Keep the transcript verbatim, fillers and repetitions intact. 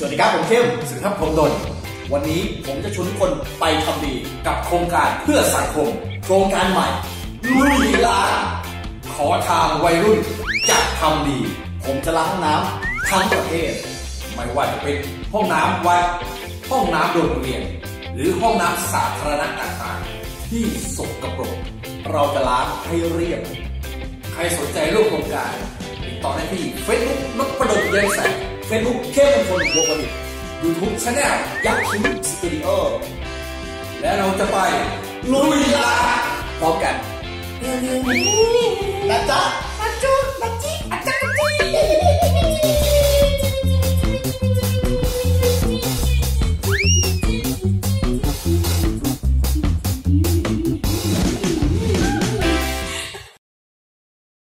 วัสดีครับผมเข้มสวัสดีครับผมดนวันนี้ผมจะชวนทุกคนไปทำดีกับโครงการเพื่อสังคมโครงการใหม่ลุยล้างขอทางวัยรุ่นจะทำดีผมจะล้างห้องน้ำทั้งประเทศไม่ว่าจะเป็นห้องน้ำวัดห้องน้ำโรงเรียนหรือห้องน้ำสาธารณะต่างๆที่สกปรกเราจะล้างให้เรียบใครสนใจร่วมโครงการติดต่อได้ที่ Facebook นพดลเย็นแสง Facebook เข้มมงคลบัวประดิษฐ์ YouTube Channel ยักษ์คิ้วสตูดิโอและเราจะไปลุยล้างพร้อมกันนะจ๊ะ